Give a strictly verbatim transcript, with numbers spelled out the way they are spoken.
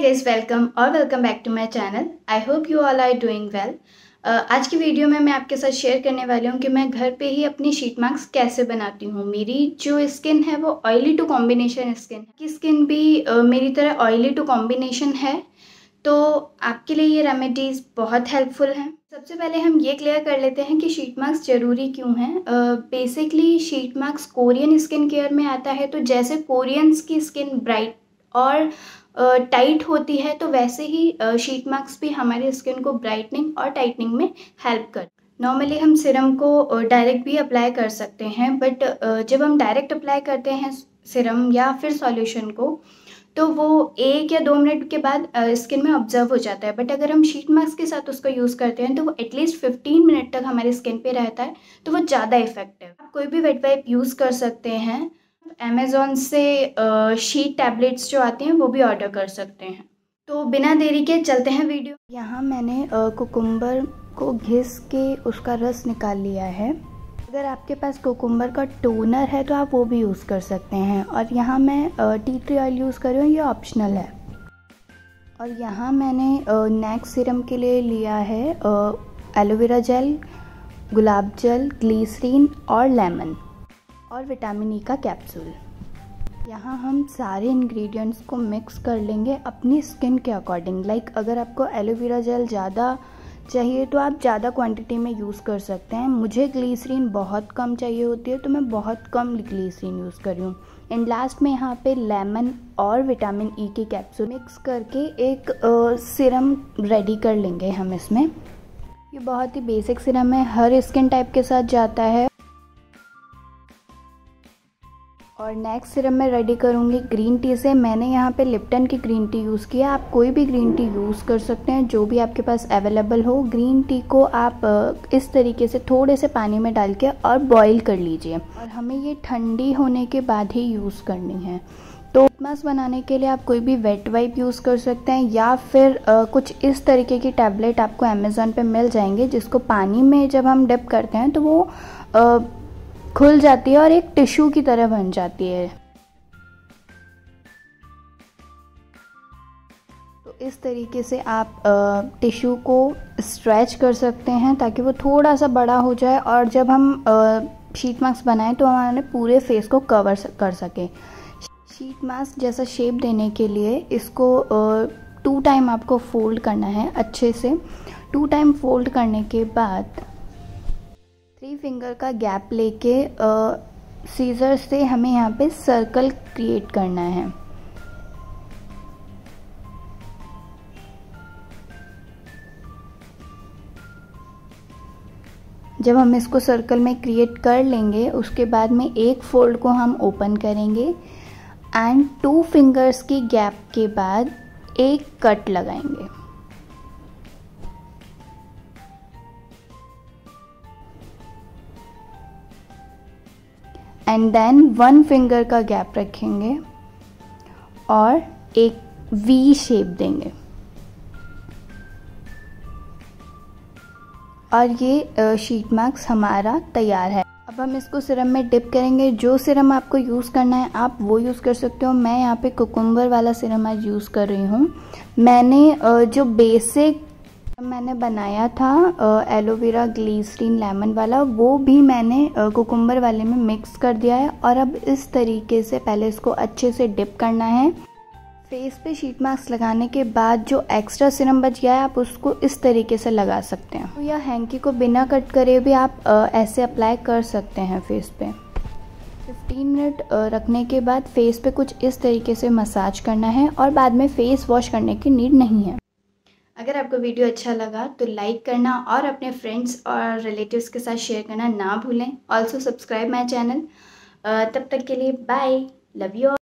Guys, welcome और welcome back to my channel. I hope you all are doing well. आज की video में मैं आपके साथ शेयर करने वाली हूँ कि मैं घर पे ही अपनी शीट मास्क कैसे बनाती हूँ। मेरी जो स्किन है वो ऑयली टू कॉम्बिनेशन स्किन है कि स्किन भी uh, मेरी तरह ऑयली टू कॉम्बिनेशन है, तो आपके लिए ये रेमेडीज़ बहुत हेल्पफुल हैं। सबसे पहले हम ये क्लियर कर लेते हैं कि शीट मास्क ज़रूरी क्यों है। Basically sheet mask Korean skin care में आता है, तो जैसे कोरियंस की स्किन ब्राइट और टाइट uh, होती है, तो वैसे ही शीट uh, मास्क भी हमारी स्किन को ब्राइटनिंग और टाइटनिंग में हेल्प कर। नॉर्मली हम सीरम को डायरेक्ट भी अप्लाई कर सकते हैं, बट uh, जब हम डायरेक्ट अप्लाई करते हैं सीरम या फिर सॉल्यूशन को, तो वो एक या दो मिनट के बाद स्किन में ऑब्जर्व हो जाता है। बट अगर हम शीट मास्क के साथ उसको यूज़ करते हैं तो वो एटलीस्ट फिफ्टीन मिनट तक हमारे स्किन पे रहता है, तो वो ज़्यादा इफेक्टिव। आप कोई भी वेट वाइप यूज़ कर सकते हैं। अमेज़ॉन से शीट टैबलेट्स जो आती हैं वो भी ऑर्डर कर सकते हैं। तो बिना देरी के चलते हैं वीडियो। यहाँ मैंने कुकुम्बर को घिस के उसका रस निकाल लिया है। अगर आपके पास कुकुम्बर का टोनर है तो आप वो भी यूज़ कर सकते हैं। और यहाँ मैं टी ट्री ऑयल यूज़ कर रही हूँ, ये ऑप्शनल है। और यहाँ मैंने नेक सीरम के लिए लिया है एलोवेरा जेल, गुलाब जल, ग्लिसरीन और लेमन और विटामिन ई का कैप्सूल। यहाँ हम सारे इंग्रेडिएंट्स को मिक्स कर लेंगे अपनी स्किन के अकॉर्डिंग। लाइक अगर आपको एलोवेरा जेल ज़्यादा चाहिए तो आप ज़्यादा क्वांटिटी में यूज़ कर सकते हैं। मुझे ग्लिसरीन बहुत कम चाहिए होती है, तो मैं बहुत कम ग्लिसरीन यूज़ कर रही हूँ। एंड लास्ट में यहाँ पे लेमन और विटामिन ई के कैप्सूल मिक्स करके एक सीरम रेडी कर लेंगे हम इसमें। ये बहुत ही बेसिक सीरम है, हर स्किन टाइप के साथ जाता है। और नेक्स्ट सीरम मैं रेडी करूँगी ग्रीन टी से। मैंने यहाँ पे लिप्टन की ग्रीन टी यूज़ किया। आप कोई भी ग्रीन टी यूज़ कर सकते हैं जो भी आपके पास अवेलेबल हो। ग्रीन टी को आप इस तरीके से थोड़े से पानी में डाल के और बॉईल कर लीजिए, और हमें ये ठंडी होने के बाद ही यूज़ करनी है। तो मास्क बनाने के लिए आप कोई भी वेट वाइप यूज़ कर सकते हैं, या फिर आ, कुछ इस तरीके की टैबलेट आपको अमेज़ॉन पे मिल जाएंगे, जिसको पानी में जब हम डिप करते हैं तो वो आ, खुल जाती है और एक टिश्यू की तरह बन जाती है। तो इस तरीके से आप टिश्यू को स्ट्रेच कर सकते हैं ताकि वो थोड़ा सा बड़ा हो जाए, और जब हम शीट मास्क बनाएं तो हमारे पूरे फेस को कवर कर सके। शीट मास्क जैसा शेप देने के लिए इसको टू टाइम आपको फोल्ड करना है अच्छे से। टू टाइम फोल्ड करने के बाद थ्री फिंगर का गैप लेके सीजर से हमें यहाँ पे सर्कल क्रिएट करना है। जब हम इसको सर्कल में क्रिएट कर लेंगे, उसके बाद में एक फोल्ड को हम ओपन करेंगे एंड टू फिंगर्स की गैप के बाद एक कट लगाएंगे। एंड देन वन फिंगर का गैप रखेंगे और एक वी शेप देंगे, और ये शीट मास्क हमारा तैयार है। अब हम इसको सीरम में डिप करेंगे। जो सीरम आपको यूज़ करना है आप वो यूज़ कर सकते हो। मैं यहाँ पे कुकुम्बर वाला सीरम आज यूज़ कर रही हूँ। मैंने जो बेसिक मैंने बनाया था एलोवेरा ग्लिसरीन लेमन वाला, वो भी मैंने कुकुम्बर वाले में मिक्स कर दिया है। और अब इस तरीके से पहले इसको अच्छे से डिप करना है। फेस पे शीट मास्क लगाने के बाद जो एक्स्ट्रा सीरम बच गया है आप उसको इस तरीके से लगा सकते हैं। तो या हैंकी को बिना कट करे भी आप ऐसे अप्लाई कर सकते हैं फेस पे। फिफ्टीन मिनट रखने के बाद फेस पे कुछ इस तरीके से मसाज करना है, और बाद में फेस वॉश करने की नीड नहीं है। अगर आपको वीडियो अच्छा लगा तो लाइक करना और अपने फ्रेंड्स और रिलेटिव्स के साथ शेयर करना ना भूलें। Also subscribe my channel. तब तक के लिए बाय, लव यू।